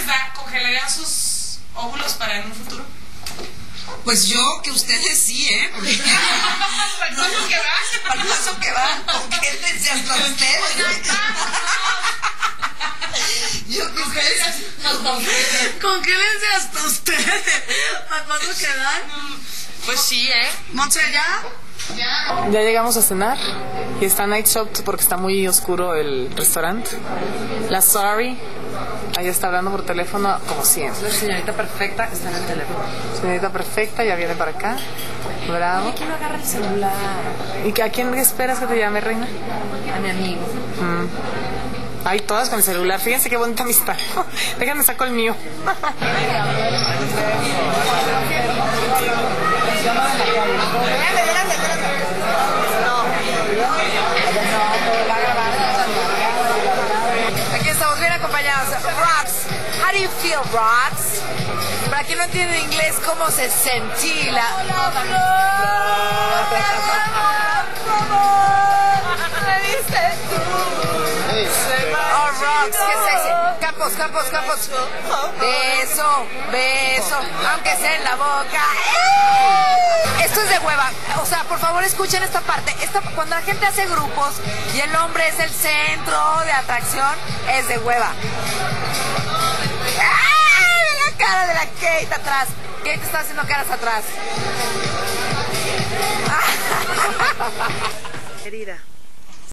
¿Congelarían sus óvulos para en un futuro? Pues yo, que ustedes sí, porque ¿Para el paso que va? para el paso que va, congélense hasta ustedes. Yo que ustedes congélense hasta ustedes. ¿Para el paso que van? Pues sí, Monse, ¿ya? Ya llegamos a cenar y está night shot porque está muy oscuro el restaurante. La Sorry, ahí está hablando por teléfono como siempre. La señorita perfecta está en el teléfono. Señorita perfecta, ya viene para acá. Bravo. ¿Por qué no agarra el celular? ¿Y a quién esperas que te llame, reina? A mi amigo. Ay, todas con el celular. Fíjense qué bonita amistad. Déjenme saco el mío. Aquí estamos bien acompañados. Rox, how do you feel, Rox? Para quien no entiende inglés, ¿cómo se sentía? Oh, Rox, qué sexy. Campos. Beso, aunque sea en la boca. Esto es de hueva. O sea, por favor, escuchen esta parte. Cuando la gente hace grupos y el hombre es el centro de atracción, es de hueva. ¡Ah! La cara de la Kate atrás. Kate está haciendo caras atrás. Querida.